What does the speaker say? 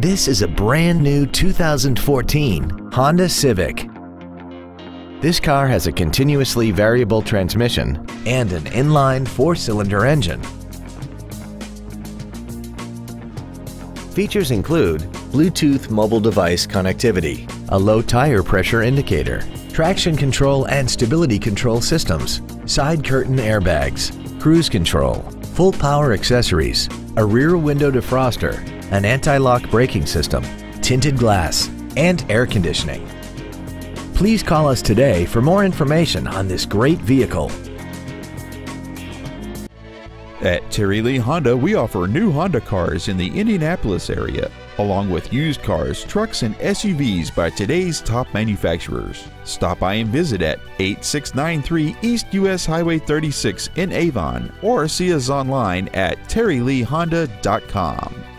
This is a brand new 2014 Honda Civic. This car has a continuously variable transmission and an inline 4-cylinder engine. Features include Bluetooth mobile device connectivity, a low tire pressure indicator, traction control and stability control systems, side curtain airbags, cruise control, full power accessories, a rear window defroster, an anti-lock braking system, tinted glass, and air conditioning. Please call us today for more information on this great vehicle. At Terry Lee Honda, we offer new Honda cars in the Indianapolis area, along with used cars, trucks, and SUVs by today's top manufacturers. Stop by and visit at 8693 East US Highway 36 in Avon, or see us online at terryleehonda.com.